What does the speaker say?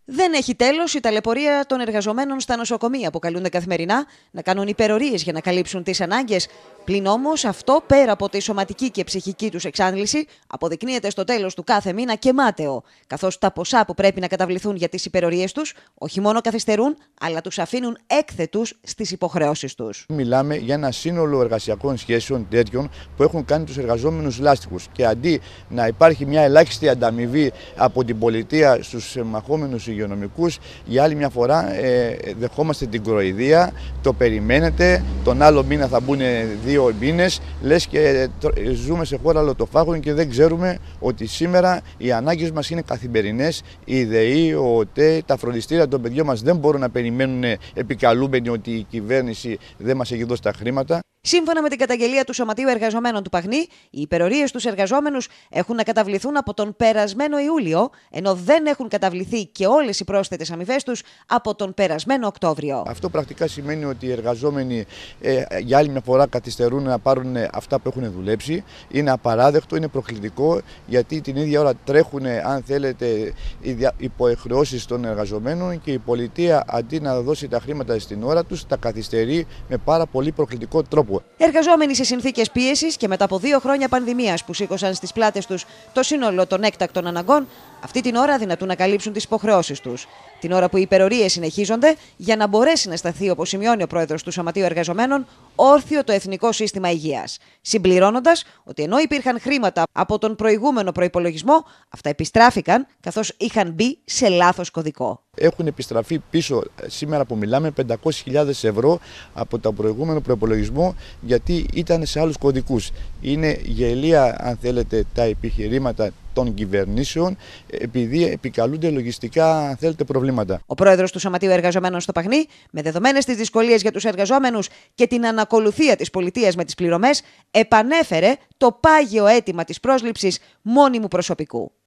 Δεν έχει τέλος η ταλαιπωρία των εργαζομένων στα νοσοκομεία που καλούνται καθημερινά να κάνουν υπερορίες για να καλύψουν τις ανάγκες. Πλην όμως αυτό, πέρα από τη σωματική και ψυχική τους εξάντληση, αποδεικνύεται στο τέλος του κάθε μήνα και μάταιο. Καθώς τα ποσά που πρέπει να καταβληθούν για τις υπερορίες τους όχι μόνο καθυστερούν, αλλά τους αφήνουν έκθετους στις υποχρεώσεις τους. Μιλάμε για ένα σύνολο εργασιακών σχέσεων τέτοιων που έχουν κάνει τους εργαζόμενους λάστιχους. Και αντί να υπάρχει μια ελάχιστη ανταμοιβή από την πολιτεία στους μαχόμενους υγειονομικούς, για άλλη μια φορά δεχόμαστε την κοροϊδία, το περιμένετε, τον άλλο μήνα θα μπουν 2 μήνες, λες και ζούμε σε χώρα λοτοφάγων και δεν ξέρουμε ότι σήμερα οι ανάγκες μας είναι καθημερινές. Η ΔΕΗ, ο ΟΤΕ, τα φροντιστήρια των παιδιών μας δεν μπορούν να περιμένουν επικαλούμενοι ότι η κυβέρνηση δεν μας έχει δώσει τα χρήματα. Σύμφωνα με την καταγγελία του Σωματείου Εργαζομένων του Παγνή, οι υπερορίες στους εργαζόμενους έχουν να καταβληθούν από τον περασμένο Ιούλιο, ενώ δεν έχουν καταβληθεί και όλες οι πρόσθετες αμοιβές τους από τον περασμένο Οκτώβριο. Αυτό πρακτικά σημαίνει ότι οι εργαζόμενοι για άλλη μια φορά καθυστερούν να πάρουν αυτά που έχουν δουλέψει. Είναι απαράδεκτο, είναι προκλητικό, γιατί την ίδια ώρα τρέχουν, αν θέλετε, οι υποχρεώσεις των εργαζομένων και η πολιτεία αντί να δώσει τα χρήματα στην ώρα τους, τα καθυστερεί με πάρα πολύ προκλητικό τρόπο. Εργαζόμενοι σε συνθήκες πίεσης και μετά από 2 χρόνια πανδημίας που σήκωσαν στις πλάτες τους το σύνολο των έκτακτων αναγκών, αυτή την ώρα δυνατούν να καλύψουν τις υποχρεώσεις τους. Την ώρα που οι υπερορίες συνεχίζονται, για να μπορέσει να σταθεί, όπως σημειώνει ο πρόεδρος του Σωματείου Εργαζομένων, όρθιο το Εθνικό Σύστημα Υγείας. Συμπληρώνοντας ότι ενώ υπήρχαν χρήματα από τον προηγούμενο προϋπολογισμό, αυτά επιστράφηκαν καθώς είχαν μπει σε λάθος κωδικό. Έχουν επιστραφεί πίσω σήμερα που μιλάμε 500.000 ευρώ από τον προηγούμενο προϋπολογισμό, γιατί ήταν σε άλλους κωδικούς. Είναι γελία, αν θέλετε, τα επιχειρήματα των κυβερνήσεων, επειδή επικαλούνται λογιστικά, αν θέλετε, προβλήματα. Ο πρόεδρος του Σωματείου Εργαζομένων στο Παγνή, με δεδομένες τις δυσκολίες για τους εργαζόμενους και την ανακολουθία της πολιτείας με τις πληρωμές, επανέφερε το πάγιο αίτημα της πρόσληψης μόνιμου προσωπικού.